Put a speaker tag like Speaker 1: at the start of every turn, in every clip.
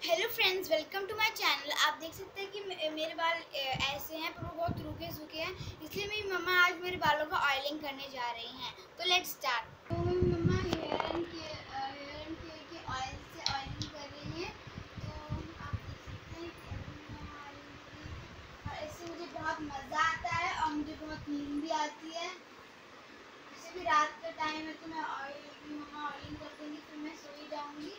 Speaker 1: Hello friends, welcome to my channel. आप देख सकते हैं कि मेरे बाल ऐसे हैं पर वो बहुत रूखे सूखे हैं, इसलिए मेरी मम्मा आज मेरे बालों का ऑयलिंग करने जा रही हैं। तो लेट्स स्टार्ट। तो मेरी मम्मा हेयर एंड केयर के ऑयल से ऑयलिंग कर रही हैं। तो आप देख सकते हैं कि मम्मा ऑयलिंग कर रही हैं और इससे मुझे बहुत मज़ा आता है और मुझे बहुत नींद भी आती है। जैसे भी रात का टाइम है तो मम्मा ऑयलिंग कर देंगी, फिर मैं सो ही जाऊँगी।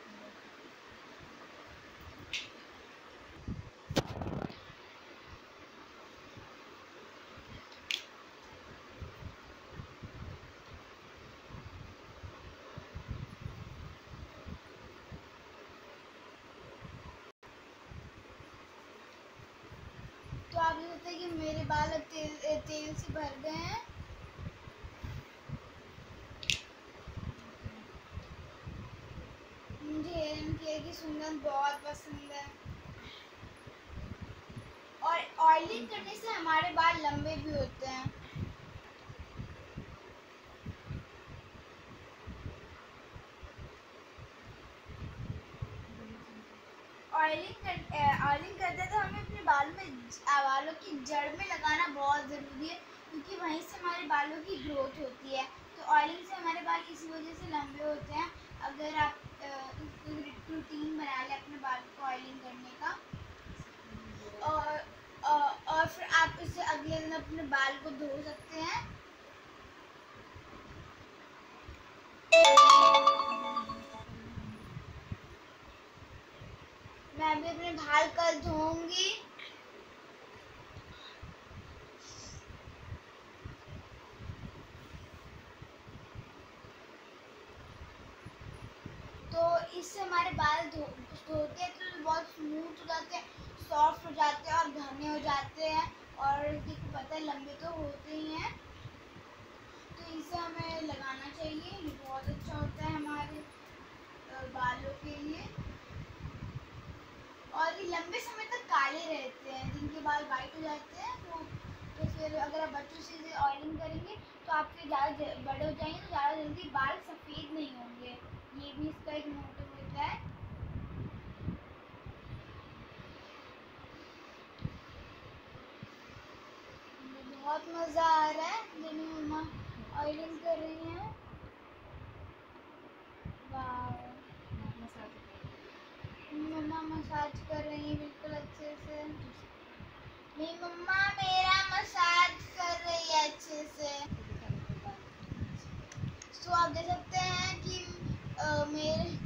Speaker 1: तो आप ये होता है कि मेरे बाल अब तेल से भर गए हैं। मुझे हेयर एंड केयर की सुगंध बहुत पसंद है और ऑयलिंग करने से हमारे बाल लंबे भी होते हैं। ऑयलिंग करते तो हमें अपने बालों की जड़ में लगाना बहुत ज़रूरी है, क्योंकि वहीं से हमारे बालों की ग्रोथ होती है। तो ऑयलिंग से हमारे बाल इसी वजह से लंबे होते हैं। अगर आप रूटीन बना लें अपने बाल को ऑयलिंग करने का और फिर आप इससे अगले दिन अपने बाल को धो सकते हैं। मैं भी अपने बाल कल धोऊंगी। तो इससे हमारे बाल धोते हैं तो बहुत स्मूथ हो जाते हैं, सॉफ्ट हो जाते हैं और घने हो जाते हैं और देखो पता है लंबे तो होते ही हैं। तो इसे हमें लगाना चाहिए, ये बहुत अच्छा होता है हमारे बालों के लिए। और ये लंबे समय तक काले रहते हैं, जिनके बाल वाइट हो जाते हैं तो फिर अगर आप बच्चों से इसे ऑयलिंग करेंगे तो आपके ज़्यादा बड़े हो जाएंगे तो ज़्यादा जल्दी बाल सफ़ेद नहीं होंगे। ये भी इसका एक मोटिव होता है। बहुत मज़ा आ रहा है जब मम्मा ऑयलिंग कर रही हैं। वाह, मम्मा मसाज कर रही हैं बिल्कुल अच्छे से। मेरी मम्मा मेरा मसाज कर रही है अच्छे से। तो आप देख सकते हैं कि मेरे